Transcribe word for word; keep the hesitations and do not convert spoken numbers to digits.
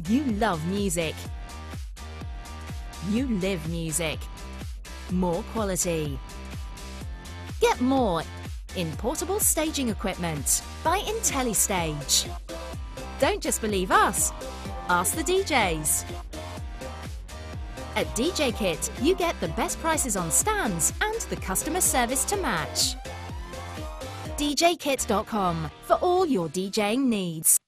You love music. You live music. More quality. Get more in portable staging equipment by Intellistage. Don't just believe us, ask the D Js. At djkit, you get the best prices on stands and the customer service to match. d j kit dot com for all your DJing needs.